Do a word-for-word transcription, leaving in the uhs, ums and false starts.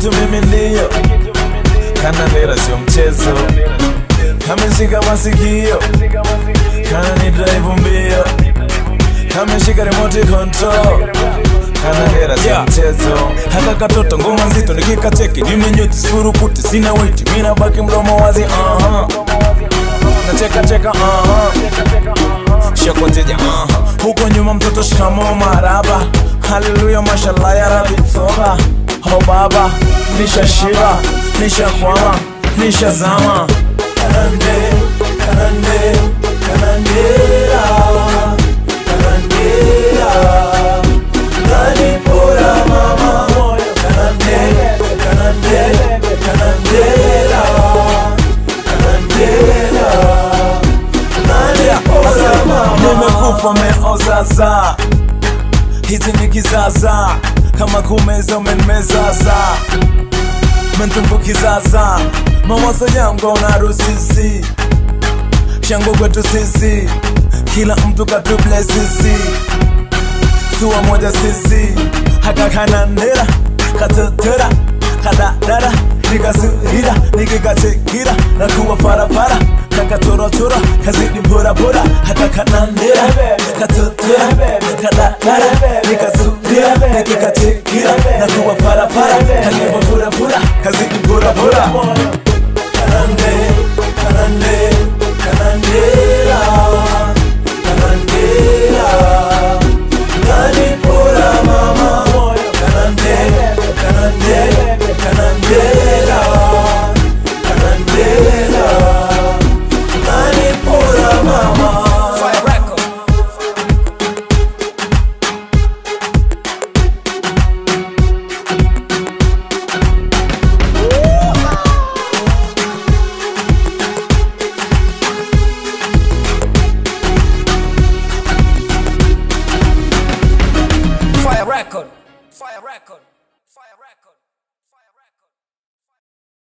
kitu mimi ndio. Kanandera sio mchezo, kameshika masikio, kanani drive mbio, kameshika remote control. Kanandera sio mchezo, haka katoto ngoma nzito nikikacheki nimenyuti sifurukuti sina witi mina baki mdomo wazi aha. Nacheka cheka aha, shako teja aha. Huko nyuma mtoto shikamo maraba, haleluya mashallah ya rabbi toba. Oh baba, nisha shiba, nisha kwama, nisha zama. Kanande, kanande, kanandera, kanandera, nani pora mama. Kanande, kanande, kanandera, kanandera, nani pora mama. Nimekufa meozaza, hizi ni kizaza, kama kumeza umenmezaza, mentumbu kizaza. Mawazo yangu unarusisi, shangu kwetu sisi, kila mtu katuble sisi, tuwa moja sisi. Haka kanandera, katetera, kadadara, nikasuhira, nikikachekira, nakuwa farafara, nakachora-chora, kazidi mpora-pora. Haka kanandera, katetera, kadadara, nikasuhira, nikikachekira, nakuwa farafara, kaliwa fura-fura, kazidi mpora-pora. Kanande, kanande, kanandera, kanandera, nani pora mama. Kanande, kanande, kanandera, kanandera, nani pora mama. Faya record. Faya record. Faya record.